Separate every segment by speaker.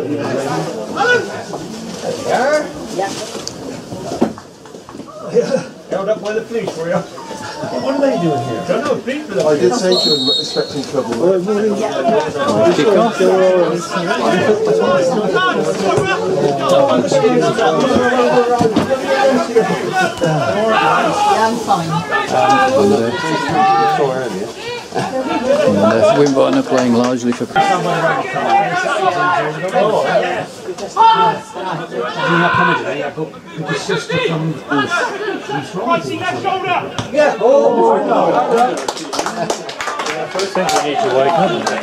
Speaker 1: Held up by the police for you.
Speaker 2: What are they doing here?
Speaker 1: I don't know, police for them.
Speaker 3: I did say to him, expecting trouble.
Speaker 4: Kick off.
Speaker 5: I'm fine.
Speaker 4: And Wimborne are playing largely for.
Speaker 2: You're not coming today, but with your sister from
Speaker 1: Yeah. Oh,
Speaker 6: First thing we need to wake up.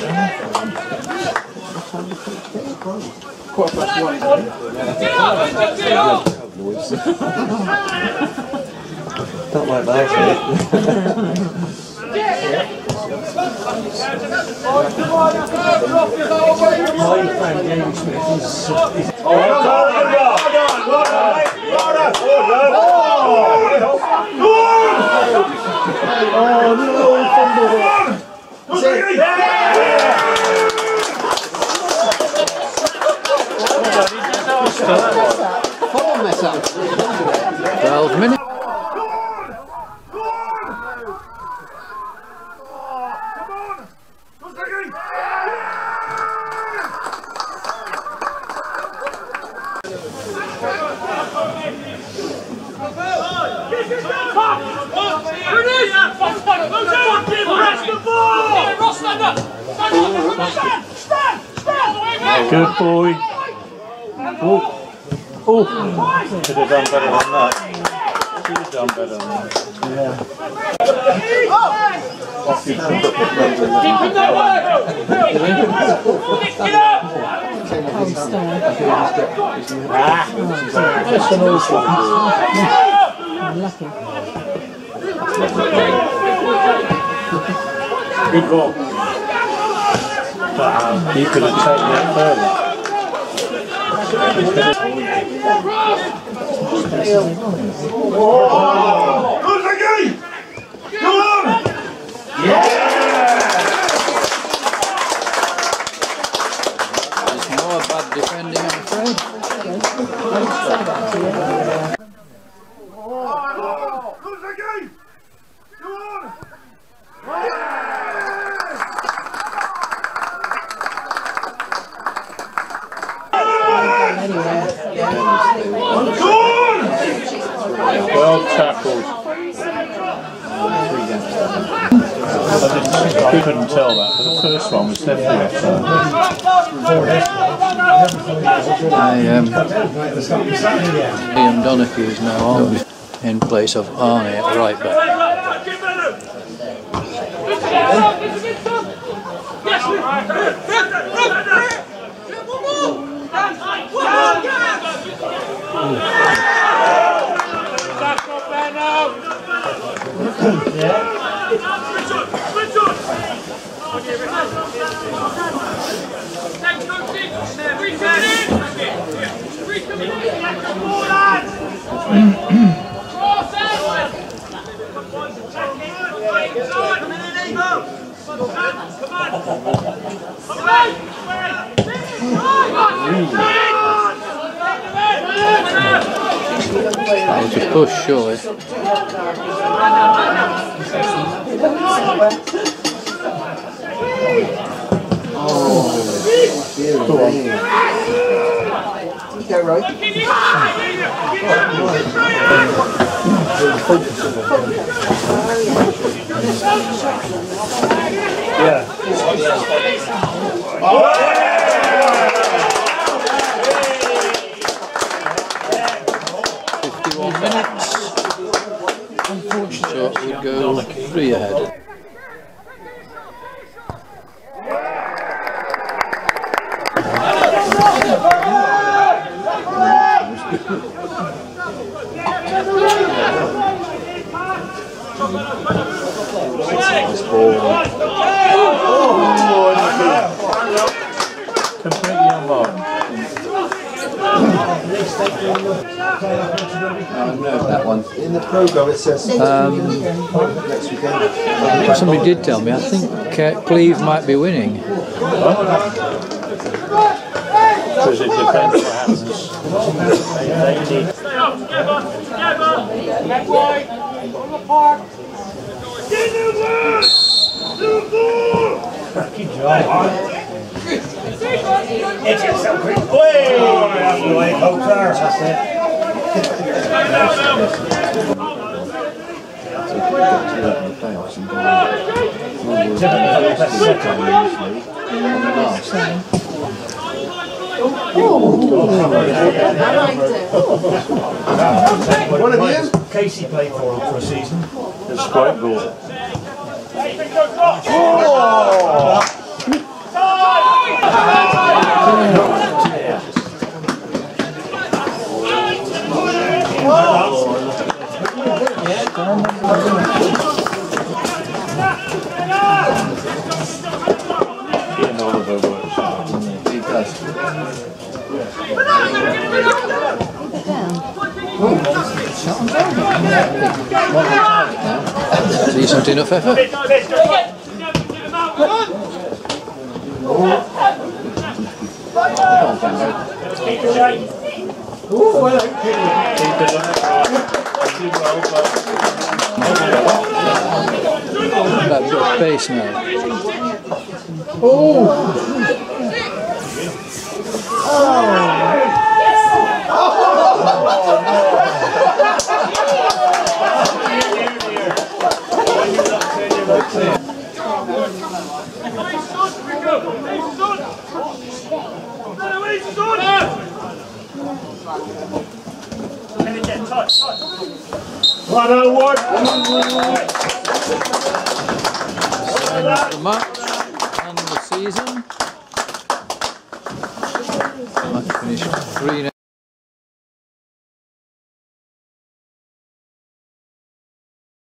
Speaker 3: Not like that.
Speaker 2: my friend James Smith is
Speaker 4: Follow myself. 12 minutes.
Speaker 6: Good boy. Oh, oh! Could have done better than that. Could have done better than that. Yeah. Off you come. Good ball. But you could have taken that further.
Speaker 1: Who's the game? Come on! Yeah!
Speaker 4: There's more bad defending, I'm afraid.
Speaker 1: Who's the game? Come on!
Speaker 6: Well tackled. I couldn't tell that, but the first one was definitely offside.
Speaker 4: Liam Donachie is now on in place of Arnie at right back. That was a push, surely.
Speaker 3: Go on.
Speaker 5: Go right.
Speaker 6: Yeah.
Speaker 4: 51 minutes. So it would go 3 ahead.
Speaker 6: Completely unmarked.
Speaker 3: That one. In the programme it says next weekend.
Speaker 4: Somebody did tell me, I think Cleve might be winning.
Speaker 6: Because it depends what happens. They need.
Speaker 1: Stay up, together, together. Head wide, on the park. Get in there! Keep going. It's yourself, quick. Way! That's the way, folks. That's it.
Speaker 3: One of you?
Speaker 2: Casey played for him for a season.
Speaker 6: It's quite good. Ian Oliver works hard, doesn't he?
Speaker 3: He does.
Speaker 4: Decent enough effort. That bit of pace now. The match and the season. Match finished 3-0.